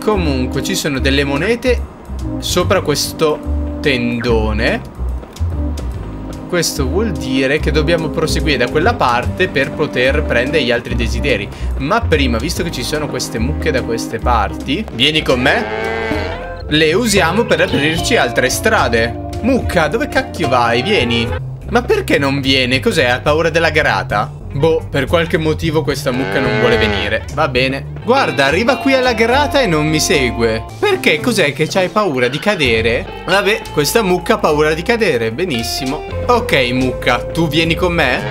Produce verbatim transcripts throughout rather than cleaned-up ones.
Comunque ci sono delle monete sopra questo tendone. Questo vuol dire che dobbiamo proseguire da quella parte per poter prendere gli altri desideri. Ma prima, visto che ci sono queste mucche da queste parti, vieni con me. Le usiamo per aprirci altre strade. Mucca, dove cacchio vai? Vieni. Ma perché non viene? Cos'è? Ha paura della grata? Boh, per qualche motivo questa mucca non vuole venire. Va bene. Guarda, arriva qui alla grata e non mi segue. Perché? Cos'è che c'hai paura di cadere? Vabbè, questa mucca ha paura di cadere. Benissimo. Ok, mucca, tu vieni con me?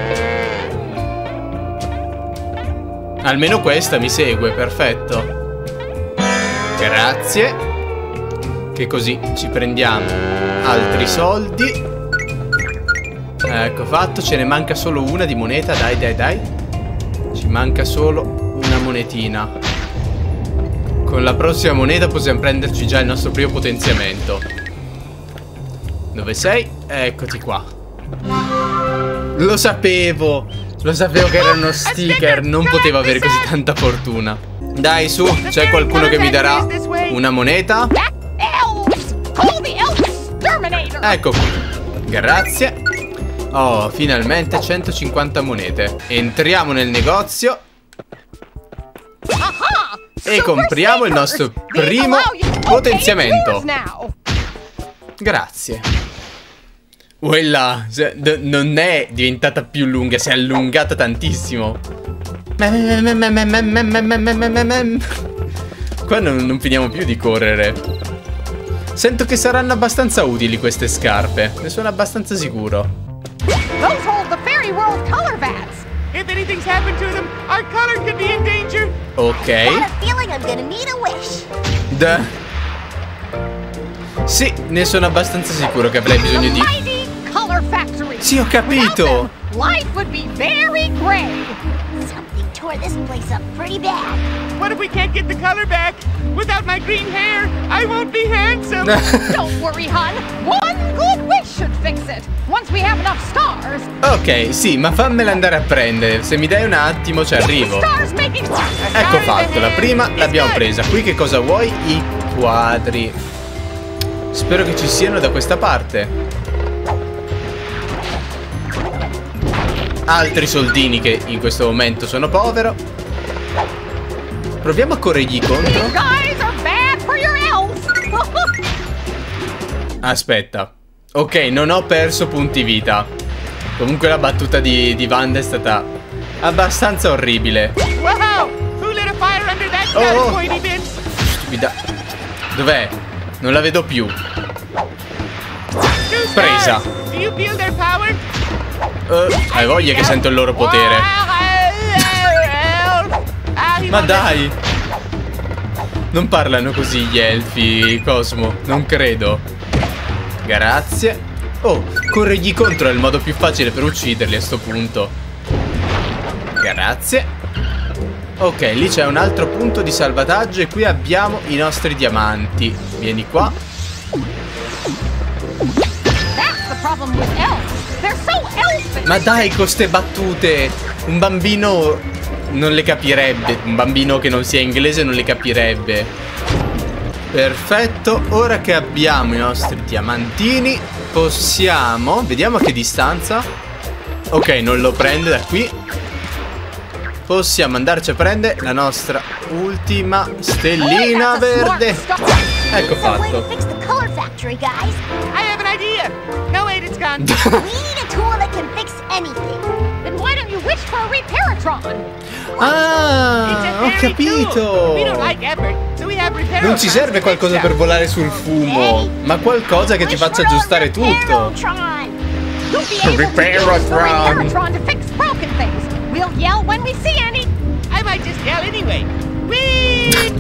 Almeno questa mi segue, perfetto. Grazie. Che così ci prendiamo altri soldi. Ecco fatto, ce ne manca solo una di moneta, dai dai dai. Ci manca solo una monetina. Con la prossima moneta possiamo prenderci già il nostro primo potenziamento. Dove sei? Eccoti qua. Lo sapevo, lo sapevo che era uno sticker, non potevo avere così tanta fortuna. Dai su, c'è qualcuno che mi darà una moneta? Ecco qui, grazie. Oh, finalmente centocinquanta monete. Entriamo nel negozio e compriamo il nostro primo potenziamento. Grazie. Quella non è diventata più lunga, si è allungata tantissimo. Qua non, non finiamo più di correre. Sento che saranno abbastanza utili queste scarpe. Ne sono abbastanza sicuro. Those hold the fairy world color vats. If anything's happened to them, our color could be in danger. Ok. I got a feeling I'm gonna need a wish. Da. Sì, ne sono abbastanza sicuro che avrei bisogno di. Color factory. Sì, ho capito. Life would be very gray. Something tore this place up pretty bad. What if we can't get the color back? Without my green hair, I won't be handsome. Don't worry, hon. One good wish should fix it. Once we have enough stars. Ok, sì, ma fammela andare a prendere. Se mi dai un attimo ci arrivo. Ecco fatto, la prima l'abbiamo presa. Qui che cosa vuoi? I quadri. Spero che ci siano da questa parte. Altri soldini che in questo momento sono povero. Proviamo a corrergli contro. Aspetta. Ok, non ho perso punti vita. Comunque la battuta di, di Wanda è stata abbastanza orribile. Oh, oh. Stupida. Dov'è? Non la vedo più. Presa. Uh, hai voglia che sento il loro potere. Ma dai. Non parlano così gli elfi, Cosmo. Non credo. Grazie. Oh, corregli contro è il modo più facile per ucciderli a sto punto. Grazie. Ok, lì c'è un altro punto di salvataggio e qui abbiamo i nostri diamanti. Vieni qua. Ma dai, con ste battute. Un bambino non le capirebbe. Un bambino che non sia inglese non le capirebbe. Perfetto. Ora che abbiamo i nostri diamantini possiamo... Vediamo a che distanza. Ok, non lo prende da qui. Possiamo andarci a prendere la nostra ultima stellina verde. Ecco fatto. Ah, ho capito. Non ci serve qualcosa per volare sul fumo, ma qualcosa che ci faccia aggiustare tutto. Repairotron. We'll yell when we see any. I might just yell anyway. Whee!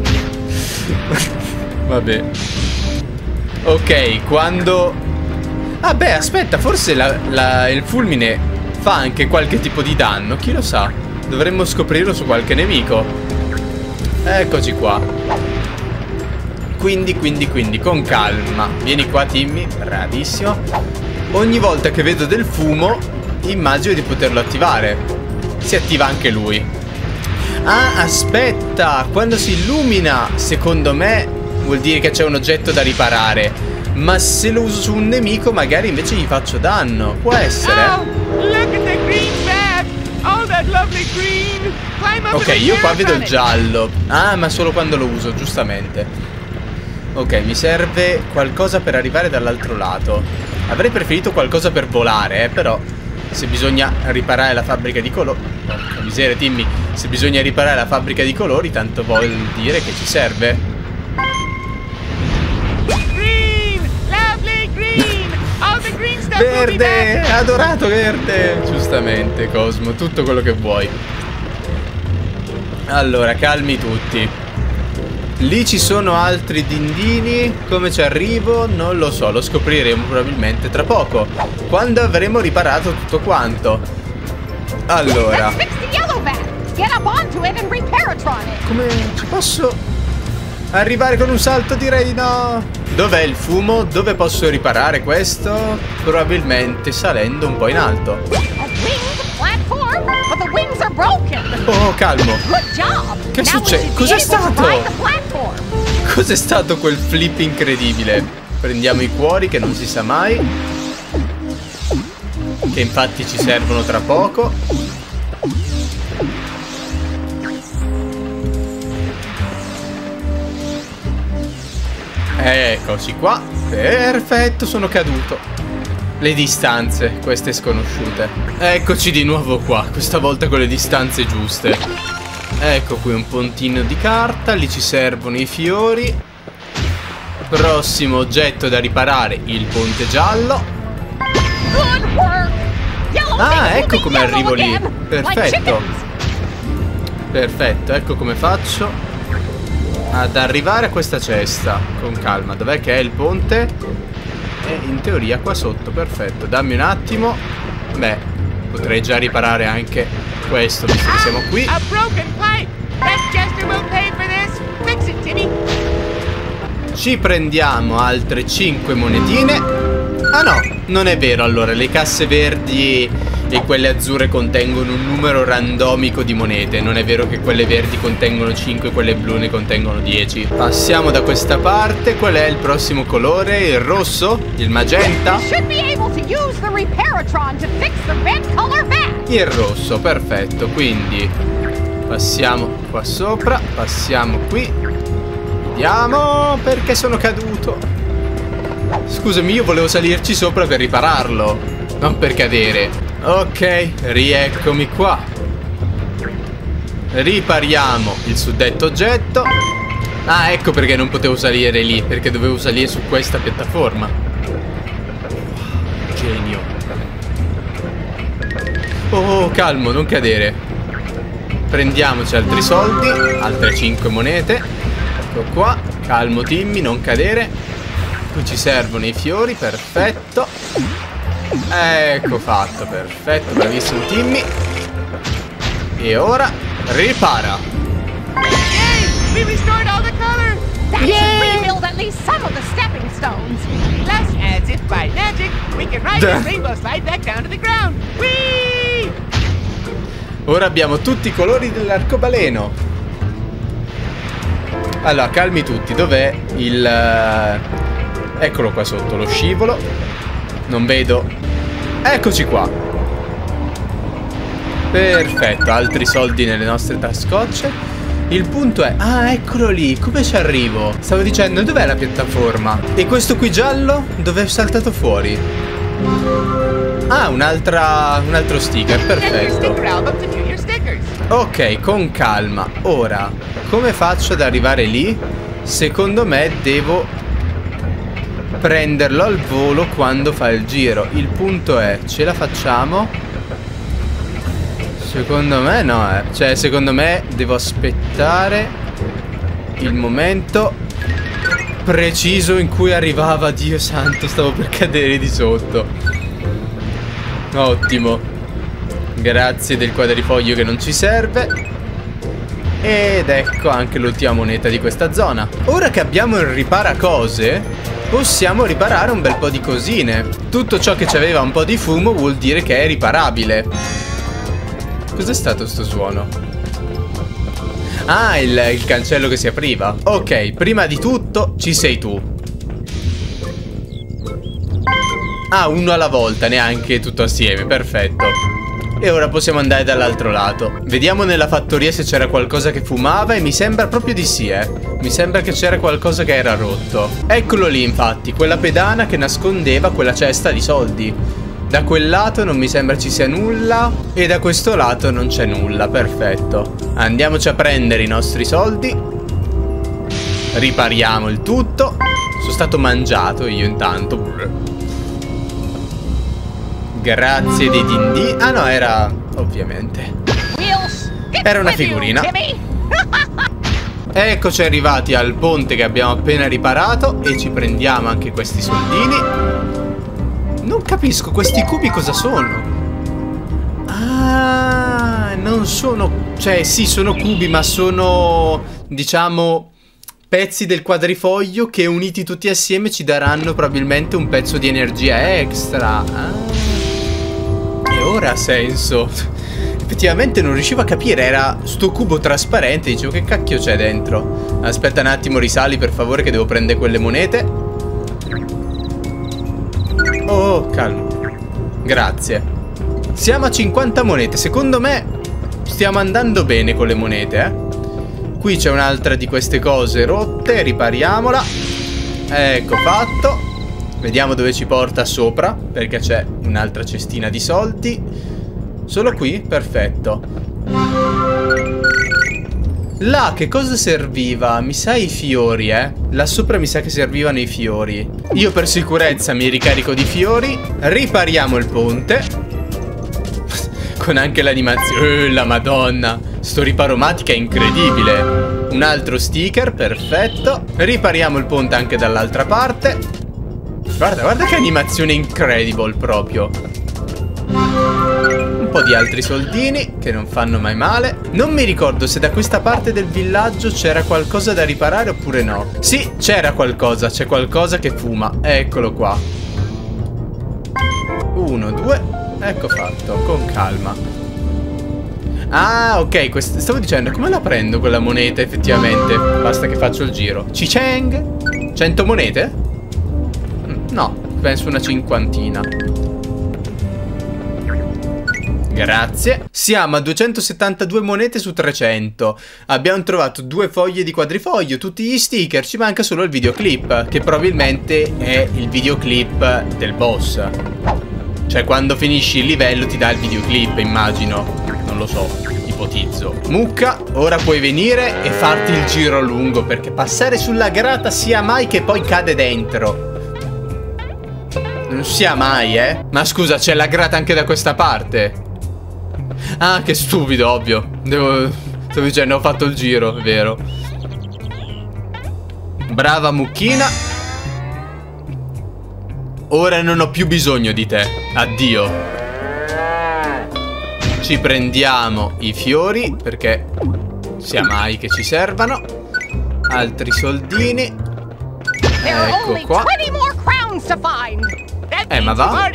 Vabbè. Ok, quando... Ah beh, aspetta, forse la, la, il fulmine fa anche qualche tipo di danno. Chi lo sa? Dovremmo scoprirlo su qualche nemico. Eccoci qua. Quindi, quindi, quindi, con calma. Vieni qua, Timmy. Bravissimo. Ogni volta che vedo del fumo, immagino di poterlo attivare. Si attiva anche lui. Ah, aspetta, quando si illumina, secondo me, vuol dire che c'è un oggetto da riparare. Ma se lo uso su un nemico, magari invece gli faccio danno. Può essere. Oh, look at the green bag. All that lovely green. Climb up. Ok, io qua vedo il giallo. Ah, ma solo quando lo uso, giustamente. Ok, mi serve qualcosa per arrivare dall'altro lato. Avrei preferito qualcosa per volare, eh, però se bisogna riparare la fabbrica di colori. Porca miseria, Timmy. Se bisogna riparare la fabbrica di colori, tanto vuol dire che ci serve. Green, lovely green. All the green stuff will be Verde, back. adorato verde. Giustamente, Cosmo, tutto quello che vuoi. Allora, calmi tutti. Lì ci sono altri dindini. Come ci arrivo? Non lo so, lo scopriremo probabilmente tra poco, quando avremo riparato tutto quanto. Allora, Let's fix the yellow bag. Get up onto it and reparatron it. come ci posso arrivare con un salto? Direi di no. Dov'è il fumo? Dove posso riparare questo? Probabilmente salendo un po' in alto. A winged platform, but the wings are broken. Oh, calmo. Good job. Che Now we succede? should be Cos'è able to stato? ride the platform. Cos'è stato quel flip incredibile? Prendiamo i cuori che non si sa mai, che infatti ci servono tra poco. Eccoci qua. Perfetto, sono caduto. Le distanze, queste sconosciute. Eccoci di nuovo qua, questa volta con le distanze giuste. Ecco qui un puntino di carta, lì ci servono i fiori. Prossimo oggetto da riparare, il ponte giallo. Good work. Yellow Ah, things will ecco be come yellow arrivo lì. again, like Perfetto. chickens. Perfetto, ecco come faccio ad arrivare a questa cesta. Con calma, dov'è che è il ponte? È in teoria qua sotto, perfetto. Dammi un attimo. Beh, potrei già riparare anche questo, visto che siamo qui. A broken pipe. That jester will pay for this. Fix it, Timmy. Ci prendiamo altre cinque monetine. Ah no, non è vero. Allora, le casse verdi e quelle azzurre contengono un numero randomico di monete. Non è vero che quelle verdi contengono cinque e quelle blu ne contengono dieci. Passiamo da questa parte. Qual è il prossimo colore? Il rosso? Il magenta? You should be able to use the reparatron to fix the red color bag. Il rosso, perfetto. Quindi passiamo qua sopra. Passiamo qui. Vediamo, perché sono caduto. Scusami, io volevo salirci sopra per ripararlo, non per cadere. Ok, rieccomi qua. Ripariamo il suddetto oggetto. Ah, ecco perché non potevo salire lì, perché dovevo salire su questa piattaforma. Genio. Oh, calmo, non cadere. Prendiamoci altri soldi, altre cinque monete. Ecco qua, calmo Timmy, non cadere. Qui ci servono i fiori, perfetto. Ecco fatto, perfetto, bravissimo Timmy. E ora ripara. Yay! We restored all the color. That should rebuild at least some of the stepping stones. Plus, as if by magic, we can ride this rainbow slide back down to the ground. Whee! Ora abbiamo tutti i colori dell'arcobaleno. Allora, calmi tutti, dov'è il... Uh... Eccolo qua sotto, lo scivolo. Non vedo. Eccoci qua. Perfetto, altri soldi nelle nostre tascocce. Il punto è... Ah, eccolo lì, come ci arrivo? Stavo dicendo, dov'è la piattaforma? E questo qui giallo? Dove è saltato fuori? Ah, un'altra... un altro sticker, And your perfetto. sticker album to do your stickers. Ok, con calma. Ora, come faccio ad arrivare lì? Secondo me devo prenderlo al volo quando fa il giro. Il punto è, ce la facciamo? Secondo me no, eh. Cioè, secondo me devo aspettare il momento preciso in cui arrivava. Dio santo, stavo per cadere di sotto. Ottimo. Grazie del quadrifoglio che non ci serve. Ed ecco anche l'ultima moneta di questa zona. Ora che abbiamo il riparacose, possiamo riparare un bel po' di cosine. Tutto ciò che aveva un po' di fumo vuol dire che è riparabile. Cos'è stato sto suono? Ah, il, il cancello che si apriva. Ok, prima di tutto ci sei tu. Ah, uno alla volta, neanche tutto assieme, perfetto. E ora possiamo andare dall'altro lato. Vediamo nella fattoria se c'era qualcosa che fumava. E mi sembra proprio di sì, eh. Mi sembra che c'era qualcosa che era rotto. Eccolo lì, infatti, quella pedana che nascondeva quella cesta di soldi. Da quel lato non mi sembra ci sia nulla. E da questo lato non c'è nulla, perfetto. Andiamoci a prendere i nostri soldi. Ripariamo il tutto. Sono stato mangiato io intanto. Grazie dei dindì. Ah no, era... ovviamente era una figurina. Eccoci arrivati al ponte che abbiamo appena riparato. E ci prendiamo anche questi soldini. Non capisco, questi cubi cosa sono? Ah, non sono... cioè sì, sono cubi, ma sono... diciamo... pezzi del quadrifoglio che uniti tutti assieme ci daranno probabilmente un pezzo di energia extra. Ah. E ora ha senso. Effettivamente non riuscivo a capire. Era sto cubo trasparente. Dicevo, che cacchio c'è dentro? Aspetta un attimo, risali per favore, che devo prendere quelle monete. Oh, calmo. Grazie. Siamo a cinquanta monete. Secondo me stiamo andando bene con le monete, eh. Qui c'è un'altra di queste cose rotte. Ripariamola. Ecco fatto. Vediamo dove ci porta sopra, perché c'è un'altra cestina di soldi. Solo qui? Perfetto. Là che cosa serviva? Mi sa i fiori, eh. Là sopra mi sa che servivano i fiori. Io per sicurezza mi ricarico di fiori. Ripariamo il ponte. Con anche l'animazione. Eh, la madonna. Sto riparomatica è incredibile. Un altro sticker, perfetto. Ripariamo il ponte anche dall'altra parte. Guarda, guarda che animazione incredible proprio. Un po' di altri soldini che non fanno mai male. Non mi ricordo se da questa parte del villaggio c'era qualcosa da riparare oppure no. Sì, c'era qualcosa, c'è qualcosa che fuma. Eccolo qua. Uno, due. Ecco fatto, con calma. Ah, ok, stavo dicendo, come la prendo quella moneta effettivamente? Basta che faccio il giro. Ciceng? cento monete? No, penso una cinquantina. Grazie. Siamo a duecentosettantadue monete su trecento. Abbiamo trovato due foglie di quadrifoglio, tutti gli sticker. Ci manca solo il videoclip, che probabilmente è il videoclip del boss. Cioè quando finisci il livello ti dà il videoclip, immagino. Non lo so, ipotizzo. Mucca, ora puoi venire e farti il giro lungo, perché passare sulla grata sia mai che poi cade dentro. Non sia mai, eh. Ma scusa, c'è la grata anche da questa parte. Ah, che stupido, ovvio. Devo... stavo dicendo, ho fatto il giro, è vero. Brava mucchina. Ora non ho più bisogno di te. Addio. Ci prendiamo i fiori, perché sia mai che ci servano. Altri soldini. Ecco qua. Eh, ma va?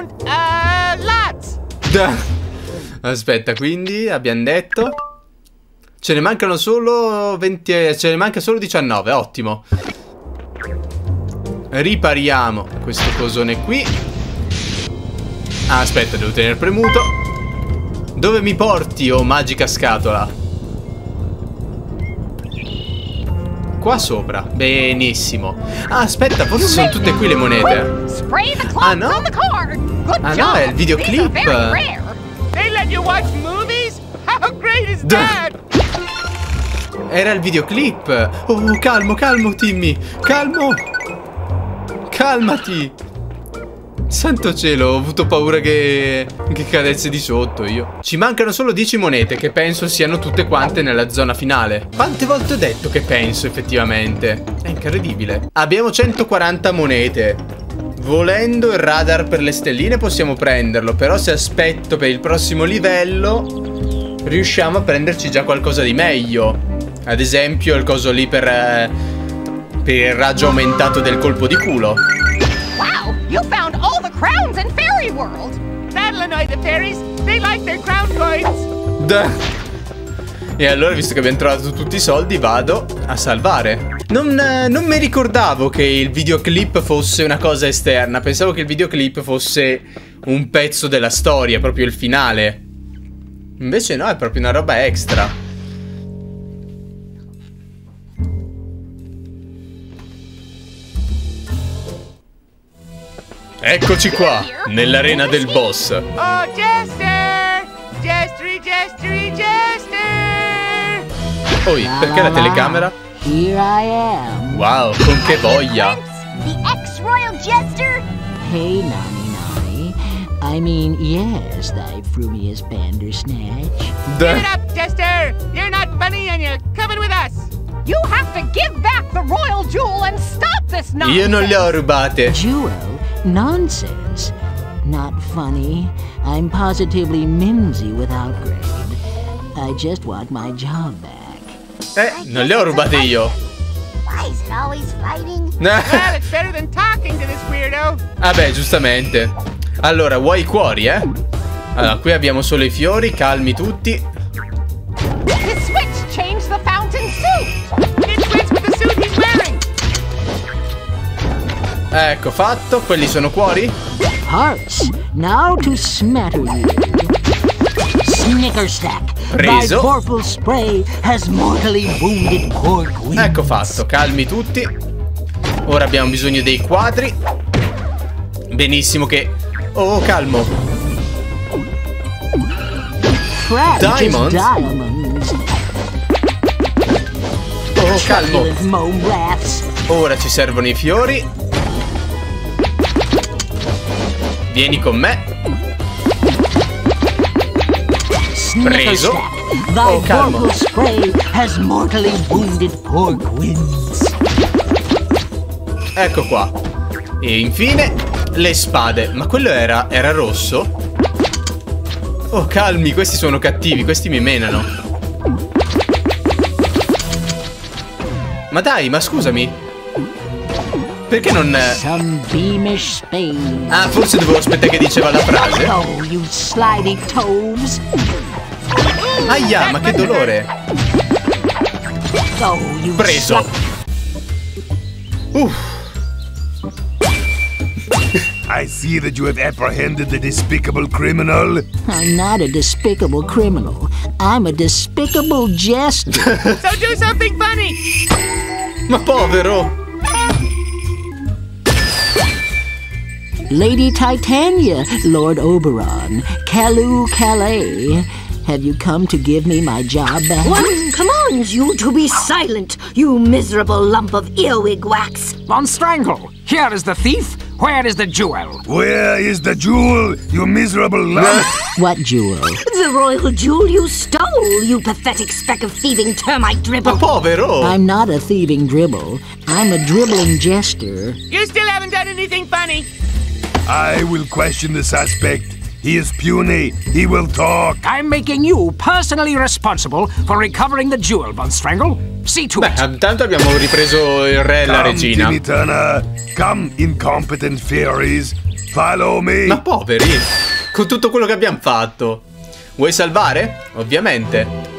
Aspetta, quindi abbiamo detto ce ne mancano solo venti. Ce ne manca solo diciannove, ottimo. Ripariamo questo cosone qui. Ah, aspetta, devo tenere premuto. Dove mi porti, oh magica scatola? Qua sopra, benissimo. Ah, aspetta, forse sono tutte qui le monete. Ah no? Ah no, è il videoclip. Era il videoclip. Oh, calmo, calmo, Timmy. Calmo. Calmati. Santo cielo, ho avuto paura che... che cadesse di sotto io. Ci mancano solo dieci monete, che penso siano tutte quante nella zona finale. Quante volte ho detto che penso effettivamente? È incredibile. Abbiamo centoquaranta monete. Volendo il radar per le stelline possiamo prenderlo, però se aspetto per il prossimo livello riusciamo a prenderci già qualcosa di meglio. Ad esempio il coso lì per... Eh, per il raggio aumentato del colpo di culo. Wow, you found all the crowns in Fairy World. That'll annoy the fairies. They like their crown coins. Duh. E allora, visto che abbiamo trovato tutti i soldi, vado a salvare. Non, eh, non mi ricordavo che il videoclip fosse una cosa esterna. Pensavo che il videoclip fosse un pezzo della storia, proprio il finale. Invece no, è proprio una roba extra. Eccoci qua, nell'arena del boss. Oh, Jester! Jestery, Jestery, Jester! Poi, perché la telecamera? Here I am. Wow, con che voglia. The ex-royal jester? Hey, Nani Nani. I mean, yes, thy frumious bandersnatch. Give it up, Jester! You're not funny and you're coming with us! You have to give back the royal jewel and stop this nonsense! Io non le ho rubate. Jewel? Nonsense. Not funny. I'm positively mimsy without grade. I just want my job back. Eh, non le ho rubate io. Why is it always fighting? Well, it's better than talking to this weirdo. Vabbè, giustamente. Allora, vuoi i cuori, eh? Allora, qui abbiamo solo i fiori, calmi tutti. The switch changed the fountain suit! It fits with the suit he's wearing. Ecco, fatto. Quelli sono cuori? Hearts. Now to smatter you. Snickerstack. Preso. Thy purple spray has mortally wounded poor queens. Ecco fatto, calmi tutti. Ora abbiamo bisogno dei quadri. Benissimo che... Oh, calmo. Diamonds. Diamonds. Oh, calmo. Ora ci servono i fiori. Vieni con me. Preso. Oh, calmo. Ecco qua. E infine le spade. Ma quello era, era rosso? Oh, calmi, questi sono cattivi, questi mi menano. Ma dai, ma scusami. Perché non... Ah, forse dovevo aspettare che diceva la frase. Oh, you sliding toes. Aia, ma che dolore. Oh, you Preso. Uff. I see that you have apprehended the despicable criminal. I'm not a despicable criminal. I'm a despicable jester. So do something funny. Ma povero. Lady Titania, Lord Oberon, Kalu Calais. Have you come to give me my job back? One commands you to be silent, you miserable lump of earwig wax. Von Strangle, here is the thief. Where is the jewel? Where is the jewel, you miserable lump? What jewel? The royal jewel you stole, you pathetic speck of thieving termite dribble. Ma povero. I'm not a thieving dribble. I'm a dribbling jester. You still haven't done anything funny. I will question the suspect. He is puny. He will talk. I'm making you personally responsible for recovering the jewel, Von Strangle. See to Beh, it. intanto abbiamo ripreso il re e la Come, regina. Timmy Turner. Come, incompetent fairies. Follow me. Ma poveri. Con tutto quello che abbiamo fatto. Vuoi salvare? Ovviamente.